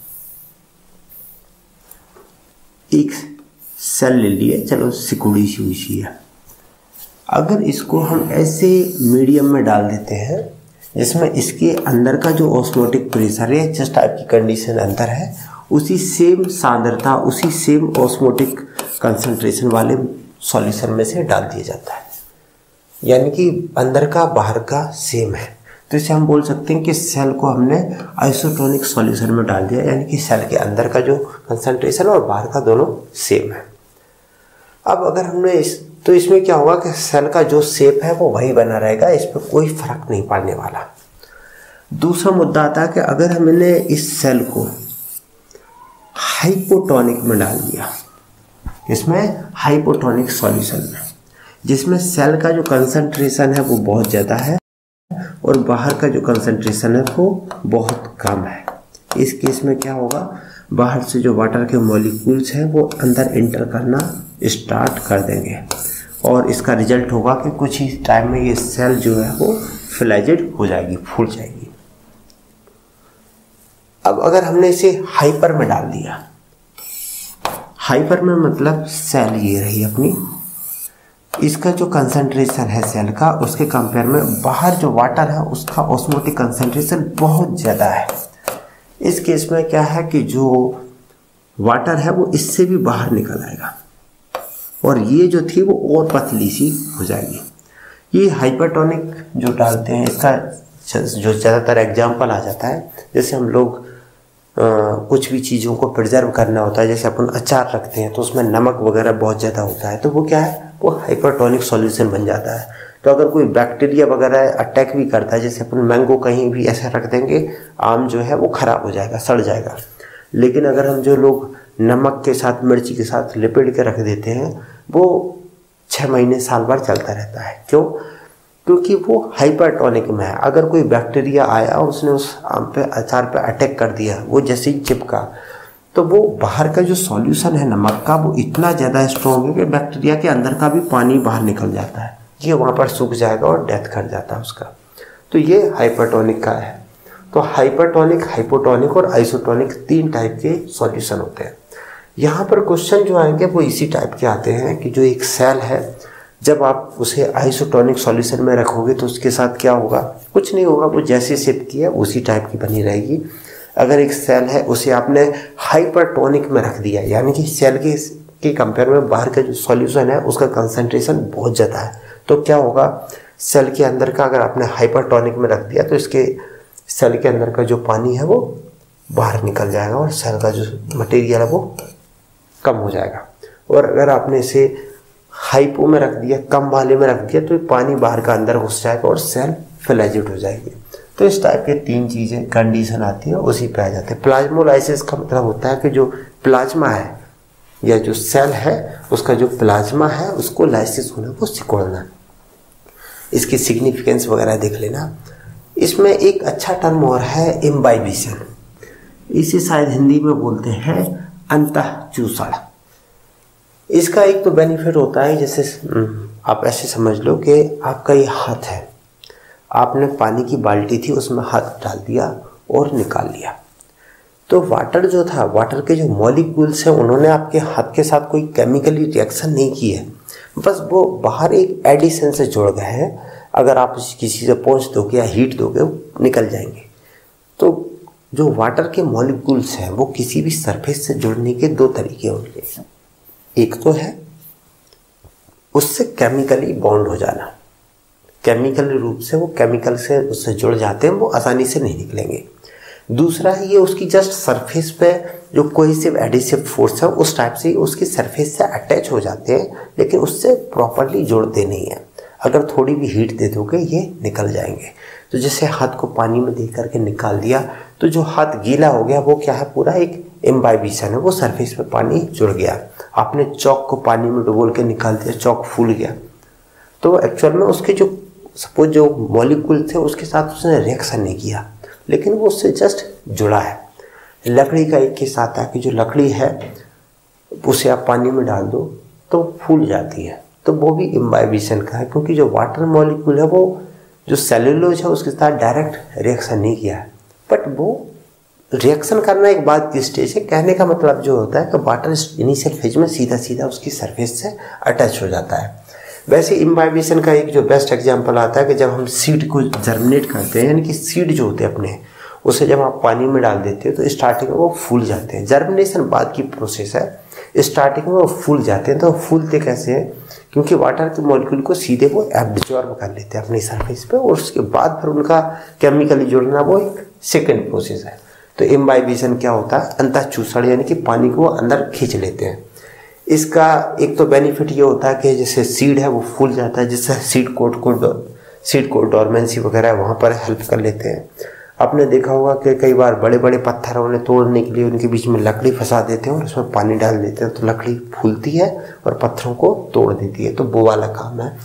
एक सेल ले लिए, चलो सिकुड़ी सी हुई है। अगर इसको हम ऐसे मीडियम में डाल देते हैं जिसमें इसके अंदर का जो ऑस्मोटिक प्रेशर है, जिस टाइप की कंडीशन अंदर है, उसी सेम सांद्रता, उसी सेम ऑस्मोटिक कंसंट्रेशन वाले सॉल्यूशन में से डाल दिया जाता है, यानी कि अंदर का बाहर का सेम है। तो इसे हम बोल सकते हैं कि सेल को हमने आइसोटोनिक सॉल्यूशन में डाल दिया, यानी कि सेल के अंदर का जो कंसंट्रेशन और बाहर का दोनों सेम है। अब अगर हमने तो इसमें क्या होगा कि सेल का जो शेप है वो वही बना रहेगा, इस पर कोई फर्क नहीं पड़ने वाला। दूसरा मुद्दा आता है कि अगर हमने इस सेल को हाइपोटोनिक में डाल दिया, इसमें हाइपोटोनिक सॉल्यूशन में, जिसमें सेल का जो कंसंट्रेशन है वो बहुत ज़्यादा है और बाहर का जो कंसंट्रेशन है वो बहुत कम है। इस केस में क्या होगा, बाहर से जो वाटर के मॉलिक्यूल्स हैं वो अंदर इंटर करना स्टार्ट कर देंगे और इसका रिजल्ट होगा कि कुछ ही टाइम में ये सेल जो है वो फ्लैजेड हो जाएगी, फूल जाएगी। अब अगर हमने इसे हाइपर में डाल दिया, हाइपर में मतलब सेल ये रही अपनी, इसका जो कंसंट्रेशन है सेल का उसके कंपेयर में बाहर जो वाटर है उसका ऑस्मोटिक कंसंट्रेशन बहुत ज़्यादा है। इस केस में क्या है कि जो वाटर है वो इससे भी बाहर निकल आएगा और ये जो थी वो और पतली सी हो जाएगी। ये हाइपरटोनिक जो डालते हैं इसका जो ज़्यादातर एग्जाम्पल आ जाता है, जैसे हम लोग कुछ भी चीज़ों को प्रिजर्व करना होता है, जैसे अपन अचार रखते हैं तो उसमें नमक वगैरह बहुत ज़्यादा होता है, तो वो क्या है, वो हाइपरटोनिक सॉल्यूशन बन जाता है। तो अगर कोई बैक्टीरिया वगैरह अटैक भी करता है, जैसे अपन मैंगो कहीं भी ऐसा रख देंगे, आम जो है वो ख़राब हो जाएगा, सड़ जाएगा। लेकिन अगर हम जो लोग नमक के साथ मिर्ची के साथ लिपेट के रख देते हैं वो 6 महीने साल भर चलता रहता है। क्यों? क्योंकि वो हाइपरटोनिक में है। अगर कोई बैक्टीरिया आया उसने उस आम पे अचार पे अटैक कर दिया, वो जैसे ही चिपका, तो वो बाहर का जो सॉल्यूशन है नमक का वो इतना ज़्यादा स्ट्रॉन्ग है कि बैक्टीरिया के अंदर का भी पानी बाहर निकल जाता है, ये वहाँ पर सूख जाएगा और डेथ कर जाता है उसका। तो ये हाइपरटोनिक का है। तो हाइपरटोनिक, हाइपोटोनिक और आइसोटोनिक 3 टाइप के सॉल्यूशन होते हैं। यहाँ पर क्वेश्चन जो आएंगे वो इसी टाइप के आते हैं कि जो एक सेल है, जब आप उसे आइसोटोनिक सॉल्यूशन में रखोगे तो उसके साथ क्या होगा, कुछ नहीं होगा, वो जैसे शेप की है उसी टाइप की बनी रहेगी। अगर एक सेल है उसे आपने हाइपरटोनिक में रख दिया, यानी कि सेल के कंपेयर में बाहर का जो सॉल्यूशन है उसका कंसंट्रेशन बहुत ज़्यादा है, तो क्या होगा, सेल के अंदर का अगर आपने हाइपरटोनिक में रख दिया तो इसके सेल के अंदर का जो पानी है वो बाहर निकल जाएगा और सेल का जो मटेरियल है वो कम हो जाएगा। और अगर आपने इसे हाइपो में रख दिया, कम वाले में रख दिया, तो पानी बाहर का अंदर घुस जाएगा और सेल फ्लैजेड हो जाएगी। तो इस टाइप के 3 चीज़ें कंडीशन आती है, उसी पे आ जाते हैं। प्लाज्मोलाइसिस का मतलब होता है कि जो प्लाज्मा है या जो सेल है उसका जो प्लाज्मा है उसको लाइसिस होना, वो सिकुड़ना। इसकी सिग्निफिकेंस वगैरह देख लेना। इसमें एक अच्छा टर्म और है इम्बाइबिशन, इसे शायद हिंदी में बोलते हैं अंतःचूषण। इसका एक तो बेनिफिट होता है, जैसे आप ऐसे समझ लो कि आपका ये हाथ है, आपने पानी की बाल्टी थी उसमें हाथ डाल दिया और निकाल लिया, तो वाटर जो था, वाटर के जो मॉलिक्यूल्स हैं उन्होंने आपके हाथ के साथ कोई केमिकली रिएक्शन नहीं की है, बस वो बाहर एक एडिशन से जुड़ गए हैं। अगर आप किसी से पहुँच दोगे या हीट दोगे वो निकल जाएंगे। तो जो वाटर के मॉलिक्यूल्स हैं वो किसी भी सरफेस से जुड़ने के 2 तरीके होंगे। एक तो है उससे केमिकली बॉन्ड हो जाना, केमिकल रूप से वो केमिकल से उससे जुड़ जाते हैं, वो आसानी से नहीं निकलेंगे। दूसरा है ये उसकी जस्ट सरफेस पे जो कोहेसिव एडिसिव फोर्स है उस टाइप से उसकी सरफेस से अटैच हो जाते हैं, लेकिन उससे प्रॉपरली जुड़ते नहीं हैं। अगर थोड़ी भी हीट दे दोगे ये निकल जाएंगे। तो जैसे हाथ को पानी में दे करके निकाल दिया तो जो हाथ गीला हो गया वो क्या है, पूरा एक इम्बाइबिशन है, वो सरफेस पे पानी जुड़ गया। आपने चौक को पानी में डुबोल के निकाल दिया, चौक फूल गया, तो एक्चुअल में उसके जो सपोज जो मॉलिक्यूल थे उसके साथ उसने रिएक्शन नहीं किया, लेकिन वो उससे जस्ट जुड़ा है। लकड़ी का एक केस आता है कि जो लकड़ी है उसे आप पानी में डाल दो तो फूल जाती है, तो वो भी इम्बाइबिशन का है, क्योंकि जो वाटर मॉलिक्यूल है वो जो सेलुलोज है उसके साथ डायरेक्ट रिएक्शन नहीं किया है, बट वो रिएक्शन करना एक बात की स्टेज है। कहने का मतलब जो होता है कि वाटर इनिशियल फेज में सीधा सीधा उसकी सरफेस से अटैच हो जाता है। वैसे इम्बाइबिशन का एक जो बेस्ट एग्जांपल आता है कि जब हम सीड को जर्मिनेट करते हैं, यानी कि सीड जो होते हैं अपने, उसे जब आप पानी में डाल देते हो तो स्टार्टिंग में वो फूल जाते हैं। जर्मिनेशन बाद की प्रोसेस है, स्टार्टिंग में वो फूल जाते हैं। तो फूलते कैसे हैं, क्योंकि वाटर के मॉलिक्यूल को सीधे वो एब्जॉर्ब कर लेते हैं अपनी सरफेस पे, और उसके बाद फिर उनका केमिकली जुड़ना वो एक सेकेंड प्रोसेस है। तो इम्बाइबिशन क्या होता है, अंतःचूषण, यानी कि पानी को अंदर खींच लेते हैं। इसका एक तो बेनिफिट ये होता है कि जैसे सीड है वो फूल जाता है, जिससे सीड को डोरमेंसी वगैरह वहाँ पर हेल्प कर लेते हैं। आपने देखा होगा कि कई बार बड़े बड़े पत्थर उन्हें तोड़ने के लिए उनके बीच में लकड़ी फंसा देते हैं और उसमें पानी डाल देते हैं, तो लकड़ी फूलती है और पत्थरों को तोड़ देती है। तो वो वाला काम है।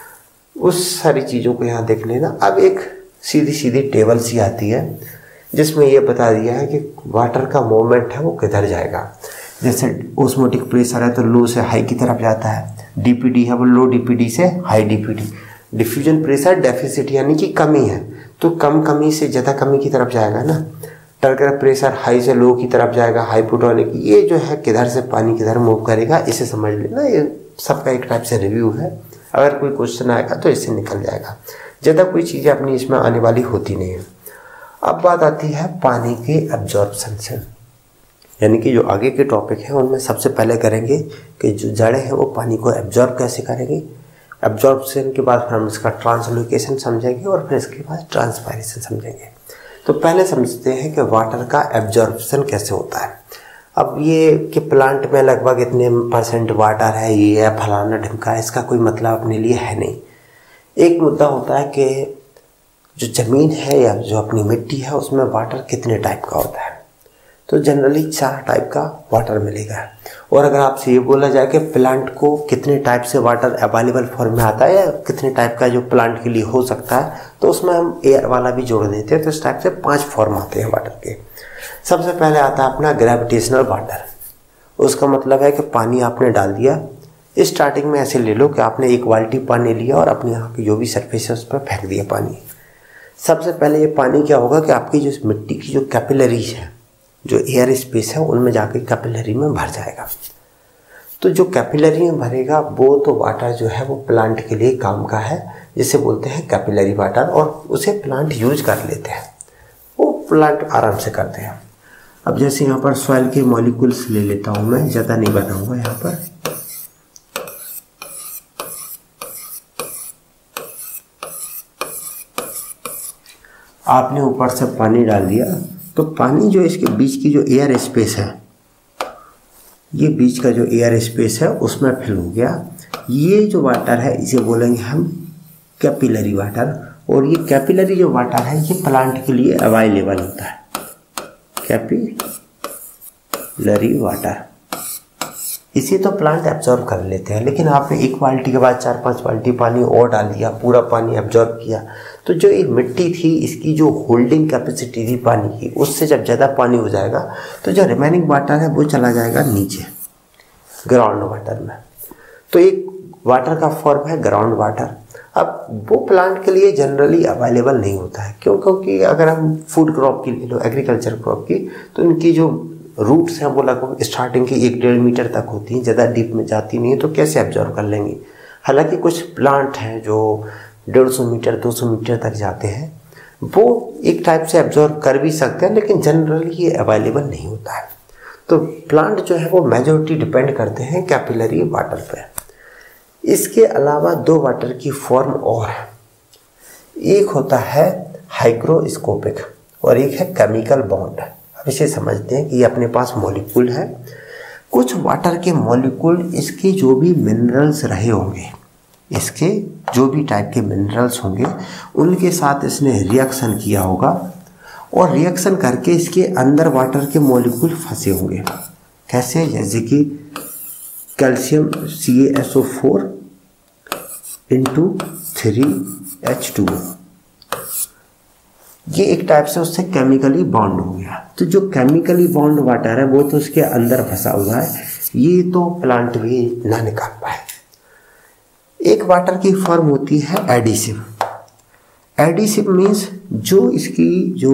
उस सारी चीज़ों को यहाँ देख लेना। अब एक सीधी सीधी टेबल सी आती है जिसमें ये बता दिया है कि वाटर का मूवमेंट है वो किधर जाएगा। जैसे ऑस्मोटिक प्रेशर है तो लो से हाई की तरफ जाता है, डीपीडी है वो लो डीपीडी से high DPD. Diffusion pressure deficit यानी कि कमी है तो कम कमी से ज़्यादा कमी की तरफ जाएगा ना। टर्गर प्रेशर हाई से लो की तरफ जाएगा, हाइपोटोनिक। ये जो है किधर से पानी किधर मूव करेगा इसे समझ लेना। ये सबका एक टाइप से रिव्यू है, अगर कोई क्वेश्चन आएगा तो इससे निकल जाएगा। ज़्यादा कोई चीज़ें अपनी इसमें आने वाली होती नहीं है। अब बात आती है पानी के एब्जॉर्प्शन से, यानी कि जो आगे के टॉपिक हैं उनमें सबसे पहले करेंगे कि जो जड़ें हैं वो पानी को एब्जॉर्ब कैसे करेंगे। एब्जॉर्प्शन के बाद फिर हम इसका ट्रांसलोकेशन समझेंगे और फिर इसके बाद ट्रांसपायरेशन समझेंगे। तो पहले समझते हैं कि वाटर का एब्जॉर्प्शन कैसे होता है। अब ये कि प्लांट में लगभग इतने % वाटर है, ये है फलाना ढिमका, इसका कोई मतलब अपने लिए है नहीं। एक मुद्दा होता है कि जो ज़मीन है या जो अपनी मिट्टी है उसमें वाटर कितने टाइप का होता है। तो जनरली 4 टाइप का वाटर मिलेगा। और अगर आपसे ये बोला जाए कि प्लांट को कितने टाइप से वाटर अवेलेबल फॉर्म में आता है या कितने टाइप का जो प्लांट के लिए हो सकता है, तो उसमें हम एयर वाला भी जोड़ देते हैं। तो इस टाइप से 5 फॉर्म आते हैं वाटर के। सबसे पहले आता है अपना ग्रेविटेशनल वाटर। उसका मतलब है कि पानी आपने डाल दिया, स्टार्टिंग में ऐसे ले लो कि आपने एक बाल्टी पानी लिया और अपने यहाँ की जो भी सरफेस है उस पर फेंक दिया पानी। सबसे पहले ये पानी क्या होगा कि आपकी जो मिट्टी की जो कैपिलरीज है, जो एयर स्पेस है, उनमें जाके कैपिलरी में भर जाएगा। तो जो कैपिलरी में भरेगा वो तो वाटर जो है वो प्लांट के लिए काम का है, जिसे बोलते हैं कैपिलरी वाटर, और उसे प्लांट यूज कर लेते हैं, वो प्लांट आराम से करते हैं। अब जैसे यहाँ पर सॉइल के मॉलिक्यूल्स ले लेता हूँ मैं, ज़्यादा नहीं बनाऊँगा यहाँ पर। आपने ऊपर से पानी डाल दिया तो पानी जो इसके बीच की जो एयर स्पेस है, ये बीच का जो एयर स्पेस है उसमें फिल हो गया। ये जो वाटर है इसे बोलेंगे हम कैपिलरी वाटर, और ये कैपिलरी जो वाटर है ये प्लांट के लिए अवेलेबल होता है, कैपिलरी वाटर। इसे तो प्लांट एब्जॉर्ब कर लेते हैं, लेकिन आपने एक बाल्टी के बाद 4-5 बाल्टी पानी और डाल दिया, पूरा पानी एब्जॉर्ब किया, तो जो एक मिट्टी थी इसकी जो होल्डिंग कैपेसिटी थी पानी की, उससे जब ज़्यादा पानी हो जाएगा तो जो रिमेनिंग वाटर है वो चला जाएगा नीचे ग्राउंड वाटर में। तो एक वाटर का फॉर्म है ग्राउंड वाटर। अब वो प्लांट के लिए जनरली अवेलेबल नहीं होता है, क्यों? क्योंकि अगर हम फूड क्रॉप की ले लो, एग्रीकल्चर क्रॉप की, तो इनकी जो रूट्स हैं वो लगभग स्टार्टिंग की 1-1.5 मीटर तक होती हैं, ज़्यादा डीप में जाती नहीं है, तो कैसे एब्जॉर्ब कर लेंगी। हालांकि कुछ प्लांट हैं जो 150 मीटर 200 मीटर तक जाते हैं, वो एक टाइप से एब्जॉर्ब कर भी सकते हैं, लेकिन जनरली ये अवेलेबल नहीं होता है। तो प्लांट जो है वो मेजॉरिटी डिपेंड करते हैं कैपिलरी वाटर पर। इसके अलावा 2 वाटर की फॉर्म और है, एक होता है हाइग्रोस्कोपिक और एक है केमिकल बॉन्ड। अब इसे समझते हैं कि ये अपने पास मॉलिक्यूल है, कुछ वाटर के मॉलिक्यूल इसके जो भी मिनरल्स रहे होंगे, इसके जो भी टाइप के मिनरल्स होंगे उनके साथ इसने रिएक्शन किया होगा और रिएक्शन करके इसके अंदर वाटर के मॉलिक्यूल फंसे होंगे। कैसे? जैसे कि कैल्शियम CaSO4 इंटू 3H2O, ये एक टाइप से उससे केमिकली बॉन्ड हो गया। तो जो केमिकली बॉन्ड वाटर है वो तो उसके अंदर फंसा हुआ है, ये तो प्लांट भी ना निकाल पाए। एक वाटर की फॉर्म होती है एडिसिव। एडिसिव मीन्स जो इसकी जो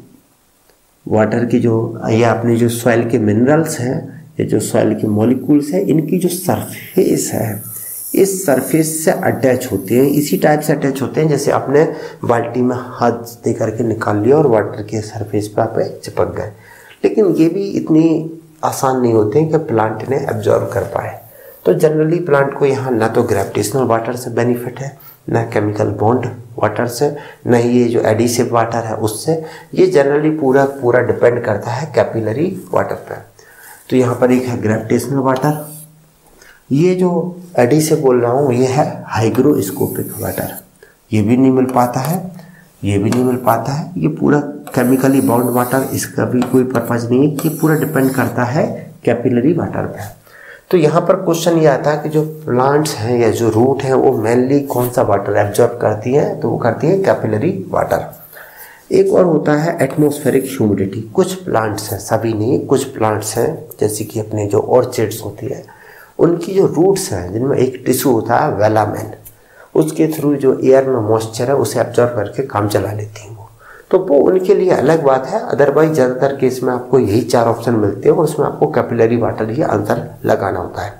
वाटर की जो या अपने जो सॉइल के मिनरल्स हैं, ये जो सॉइल के मॉलिक्यूल्स हैं, इनकी जो सरफेस है इस सरफेस से अटैच होते हैं, इसी टाइप से अटैच होते हैं जैसे आपने बाल्टी में हाथ दे करके निकाल लिया और वाटर के सरफेस पे आप चिपक गए। लेकिन ये भी इतनी आसान नहीं होते हैं कि प्लांट ने एब्जॉर्ब कर पाए। तो जनरली प्लांट को यहाँ ना तो ग्रेविटेशनल वाटर से बेनिफिट है, ना केमिकल बॉन्ड वाटर से, न ही ये जो एडिसिव वाटर है उससे। ये जनरली पूरा डिपेंड करता है कैपिलरी वाटर पर। तो यहाँ पर एक है ग्रेविटेशनल वाटर, ये जो एडिसिव बोल रहा हूँ ये है हाइग्रोस्कोपिक वाटर। ये भी नहीं मिल पाता है, ये भी नहीं मिल पाता है, ये पूरा केमिकली बाउंड वाटर, इसका भी कोई पर्पज नहीं है, ये पूरा डिपेंड करता है कैपिलरी वाटर पे। तो यहाँ पर क्वेश्चन ये आता है कि जो प्लांट्स हैं या जो रूट हैं वो मेनली कौन सा वाटर एब्जॉर्ब करती हैं, तो वो करती है कैपिलरी वाटर। एक और होता है एटमॉस्फेरिक ह्यूमिडिटी। कुछ प्लांट्स हैं, सभी नहीं, कुछ प्लांट्स हैं जैसे कि अपने जो ऑर्चिड्स होती है उनकी जो रूट्स हैं जिनमें एक टिश्यू होता है वेलामेन, उसके थ्रू जो एयर में मॉइस्चर है उसे एब्जॉर्ब करके काम चला लेती हैं वो। तो वो उनके लिए अलग बात है, अदरवाइज ज़्यादातर केस में आपको यही 4 ऑप्शन मिलते हैं और उसमें आपको कैपिलरी वाटर ही आंसर लगाना होता है।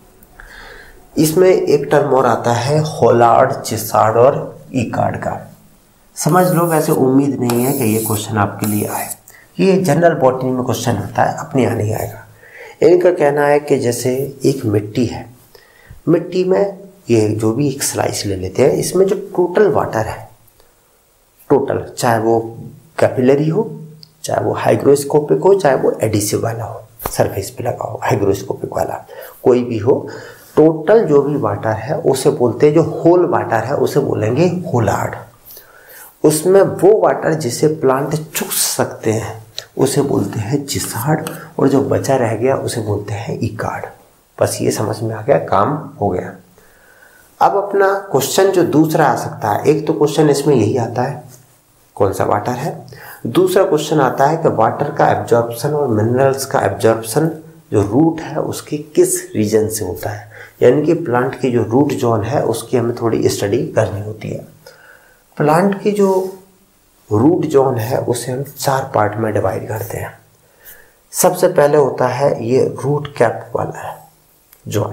इसमें एक टर्म और आता है होलार्ड, चिसार्ड और ईकार्ड का। समझ लो, वैसे उम्मीद नहीं है कि ये क्वेश्चन आपके लिए आए, ये जनरल बॉटनी में क्वेश्चन आता है, अपने यहाँ नहीं आएगा। इनका कहना है कि जैसे एक मिट्टी है, मिट्टी में ये जो भी एक स्लाइस ले लेते हैं, इसमें जो टोटल वाटर है, टोटल, चाहे वो कैपिलरी हो, चाहे वो हाइग्रोस्कोपिक हो, चाहे वो एडिसिव वाला हो, सरफेस पे लगा हो, हाइग्रोस्कोपिक वाला कोई भी हो, टोटल जो भी वाटर है उसे बोलते हैं, जो होल वाटर है उसे बोलेंगे होलार्ड। उसमें वो वाटर जिसे प्लांट चूस सकते हैं उसे बोलते हैं चिसार्ड, और जो बचा रह गया उसे बोलते हैं ईकार्ड। बस ये समझ में आ गया, काम हो गया। अब अपना क्वेश्चन जो दूसरा आ सकता है, एक तो क्वेश्चन इसमें यही आता है कौन सा वाटर है, दूसरा क्वेश्चन आता है कि वाटर का एब्जॉर्प्शन और मिनरल्स का एब्जॉर्प्शन जो रूट है उसके किस रीजन से होता है, यानी कि प्लांट की जो रूट जोन है उसकी हमें थोड़ी स्टडी करनी होती है। प्लांट की जो रूट जोन है उसे हम 4 पार्ट में डिवाइड करते हैं। सबसे पहले होता है ये रूट कैप वाला जोन,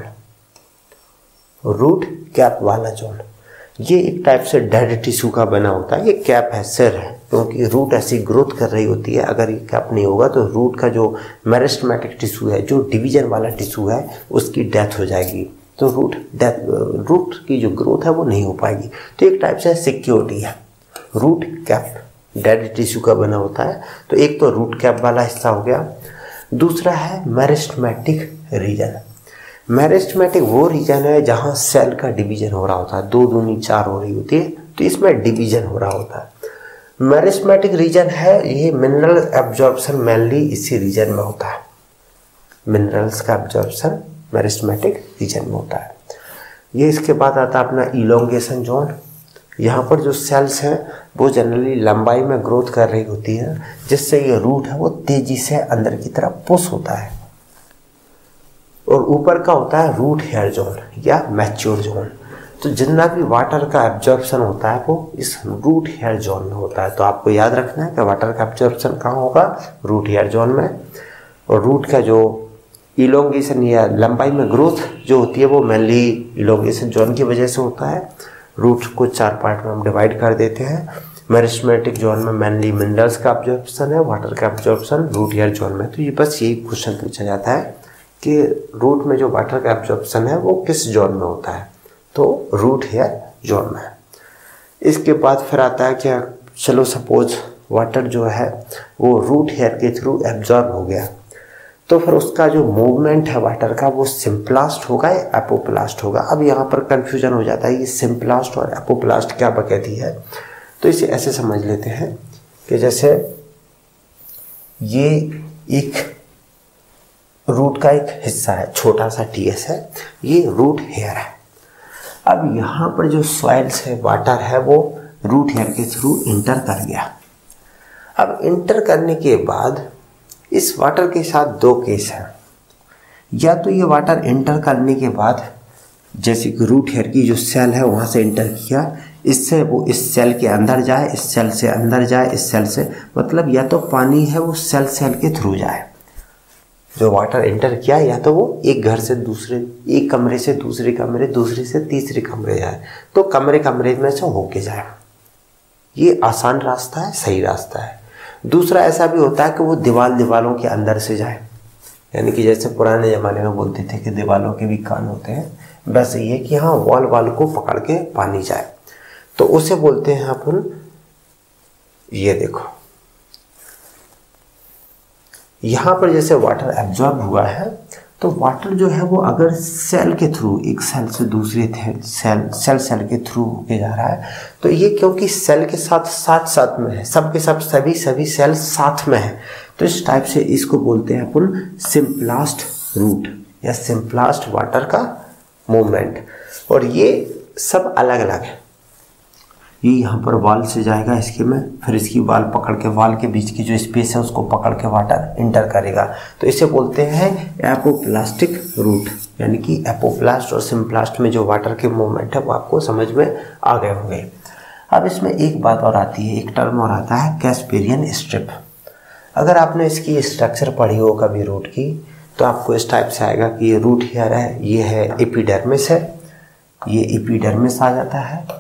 रूट कैप वाला जोन। ये एक टाइप से डेड टिश्यू का बना होता है, ये कैप है, सिर है, क्योंकि रूट ऐसी ग्रोथ कर रही होती है। अगर ये कैप नहीं होगा तो रूट का जो मेरिस्टेमेटिक टिश्यू है, जो डिवीजन वाला टिश्यू है, उसकी डेथ हो जाएगी, तो रूट की जो ग्रोथ है वो नहीं हो पाएगी। तो एक टाइप से सिक्योरिटी है। रूट कैप डेड टिश्यू का बना होता है। तो एक तो रूट कैप वाला हिस्सा हो गया। दूसरा है मेरिस्टेमेटिक रीजन। मेरिस्टेमेटिक वो रीजन है जहाँ सेल का डिवीजन हो रहा होता है, 2 दूनी 4 हो रही होती है तो इसमें डिवीजन हो रहा होता है। मेरिस्मेटिक रीजन है ये मिनरल एब्जॉर्प्शन मेनली इसी रीजन में होता है। मिनरल्स का एब्जॉर्प्शन मेरिस्मेटिक रीजन में होता है। ये इसके बाद आता है अपना इलोंगेशन जोन। यहाँ पर जो सेल्स हैं वो जनरली लंबाई में ग्रोथ कर रही होती है, जिससे ये रूट है वो तेजी से अंदर की तरफ पुश होता है। और ऊपर का होता है रूट हेयर जोन या मैच्योर जोन। तो जितना भी वाटर का एब्जॉर्प्शन होता है वो इस रूट हेयर जोन में होता है। तो आपको याद रखना है कि वाटर का एब्जॉर्प्शन कहाँ होगा, रूट हेयर जोन में। और रूट का जो इलोंगेशन या लंबाई में ग्रोथ जो होती है वो मेनली इलोंगेशन जोन की वजह से होता है। रूट को 4 पार्ट में हम डिवाइड कर देते हैं। मेरिस्मेटिक जोन में मेनली मिनरल्स का एब्जॉर्प्शन है, वाटर का एब्जॉर्प्शन रूट हेयर जोन में। तो ये बस यही क्वेश्चन पूछा जाता है कि रूट में जो वाटर का एब्जॉर्प्शन है वो किस जोन में होता है, तो रूट हेयर जोन में। इसके बाद फिर आता है क्या, चलो सपोज वाटर जो है वो रूट हेयर के थ्रू एब्जॉर्ब हो गया, तो फिर उसका जो मूवमेंट है वाटर का वो सिम्प्लास्ट होगा या एपोप्लास्ट होगा। अब यहाँ पर कंफ्यूजन हो जाता है कि सिम्प्लास्ट और एपोप्लास्ट क्या बकैती है। तो इसे ऐसे समझ लेते हैं कि जैसे ये एक रूट का एक हिस्सा है, छोटा सा टीएस है, ये रूट हेयर है। अब यहाँ पर जो सॉइल्स है, वाटर है, वो रूट हेयर के थ्रू इंटर कर गया। अब इंटर करने के बाद इस वाटर के साथ 2 केस हैं। या तो ये वाटर इंटर करने के बाद जैसे कि रूट हेयर की जो सेल है वहाँ से इंटर किया, इससे वो इस सेल के अंदर जाए, इस सेल से अंदर जाए, इस सेल से, मतलब या तो पानी है वो सेल के थ्रू जाए। जो वाटर इंटर किया या तो वो एक घर से दूसरे, एक कमरे से दूसरे कमरे, दूसरे से तीसरे कमरे जाए, तो कमरे में से होके जाए। ये आसान रास्ता है, सही रास्ता है। दूसरा ऐसा भी होता है कि वो दीवालों के अंदर से जाए, यानी कि जैसे पुराने ज़माने में बोलते थे कि दीवालों के भी कान होते हैं, बस ये कि हाँ वॉल को पकड़ के पानी जाए, तो उसे बोलते हैं अपन, ये देखो यहाँ पर जैसे वाटर एब्जॉर्ब हुआ है, तो वाटर जो है वो अगर सेल के थ्रू, एक सेल से दूसरे सेल के थ्रू होके जा रहा है, तो ये क्योंकि सेल के साथ में है, सब के सब सभी सेल साथ में है, तो इस टाइप से इसको बोलते हैं अपन सिम्प्लास्ट रूट या सिम्प्लास्ट वाटर का मूवमेंट। और ये सब अलग अलग है। ये यहाँ पर वाल से जाएगा इसके में, फिर इसकी वाल पकड़ के, वाल के बीच की जो स्पेस है उसको पकड़ के वाटर इंटर करेगा, तो इसे बोलते हैं एपोप्लास्टिक रूट। यानी कि एपोप्लास्ट और सिम्प्लास्ट में जो वाटर के मूवमेंट है वो आपको समझ में आ गए होंगे। अब इसमें एक बात और आती है, एक टर्म और आता है कैस्पेरियन स्ट्रिप। अगर आपने इसकी स्ट्रक्चर पढ़ी हो कभी रूट की, तो आपको इस टाइप से आएगा कि ये रूट हेयर है, ये है एपिडर्मिस है, ये एपिडर्मिस आ जाता है,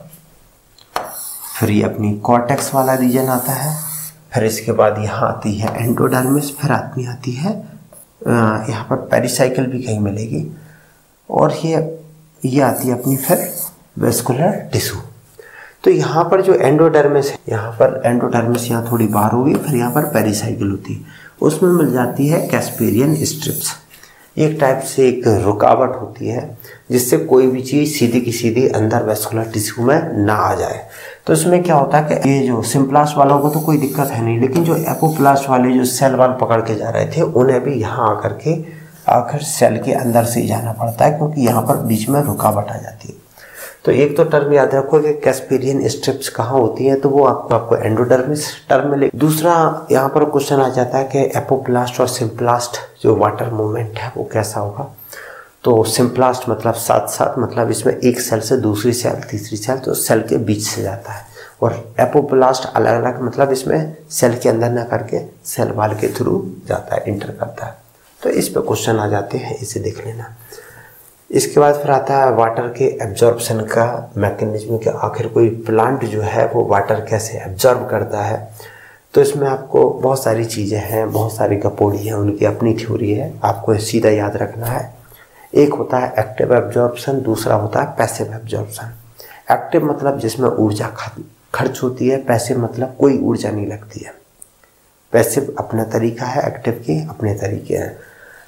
फिर ये अपनी कॉर्टेक्स वाला रीजन आता है, फिर इसके बाद यहाँ आती है एंडोडर्मिस, फिर आती है यहाँ पर पेरिसाइकिल भी कहीं मिलेगी, और ये आती है अपनी फिर वेस्कुलर टिश्यू। तो यहाँ पर जो एंडोडर्मिस है, यहाँ पर एंडोडर्मिस यहाँ थोड़ी बाहर होगी, फिर यहाँ पर पेरिसाइकिल होती है, उसमें मिल जाती है कैस्पेरियन स्ट्रिप्स। एक टाइप से एक रुकावट होती है जिससे कोई भी चीज़ सीधी की सीधी अंदर वेस्कुलर टिश्यू में ना आ जाए। तो इसमें क्या होता है कि ये जो सिम्प्लास्ट वालों को तो कोई दिक्कत है नहीं, लेकिन जो एपोप्लास्ट वाले जो सेल वाल पकड़ के जा रहे थे उन्हें भी यहाँ आकर सेल के अंदर से ही जाना पड़ता है, क्योंकि यहाँ पर बीच में रुकावट आ जाती है। तो एक तो टर्म याद रखो कि कैस्पेरियन स्ट्रिप्स कहाँ होती हैं, तो वो आपको एंडोडर्मिस टर्म मिले। दूसरा यहाँ पर क्वेश्चन आ जाता है कि एपोप्लास्ट और सिम्प्लास्ट जो वाटर मूवमेंट है वो कैसा होगा। तो सिम्प्लास्ट मतलब साथ मतलब इसमें एक सेल से दूसरी सेल, तीसरी सेल, तो सेल के बीच से जाता है, और एपोप्लास्ट अलग अलग मतलब इसमें सेल के अंदर ना करके सेल वाल के थ्रू जाता है, इंटर करता है। तो इस पे क्वेश्चन आ जाते हैं, इसे देख लेना। इसके बाद फिर आता है वाटर के एब्जॉर्प्शन का मैकेनिज्म, के आखिर कोई प्लांट जो है वो वाटर कैसे एब्जॉर्ब करता है। तो इसमें आपको बहुत सारी चीज़ें हैं, बहुत सारी गपोड़ी हैं, उनकी अपनी थ्योरी है, आपको सीधा याद रखना है। एक होता है एक्टिव एब्जॉर्प्शन, दूसरा होता है पैसिव एब्जॉर्प्शन। एक्टिव मतलब जिसमें ऊर्जा खर्च होती है, पैसिव मतलब कोई ऊर्जा नहीं लगती है। पैसिव अपना तरीका है, एक्टिव के अपने तरीके हैं।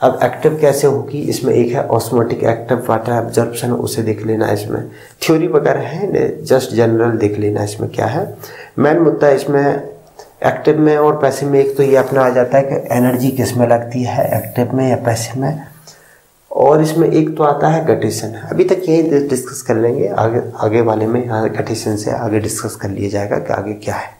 अब एक्टिव कैसे होगी, इसमें एक है ऑस्मोटिक एक्टिव वाटर एब्जॉर्प्शन, उसे देख लेना। इसमें थ्योरी वगैरह है, जस्ट जनरल देख लेना इसमें क्या है। मेन मुद्दा इसमें एक्टिव में और पैसिव में एक तो ये अपना आ जाता है कि एनर्जी किस में लगती है, एक्टिव में या पैसिव में, और इसमें एक तो आता है गटेशन। अभी तक यही डिस्कस कर लेंगे, आगे वाले में यहाँ गटेशन से आगे डिस्कस कर लिया जाएगा कि आगे क्या है।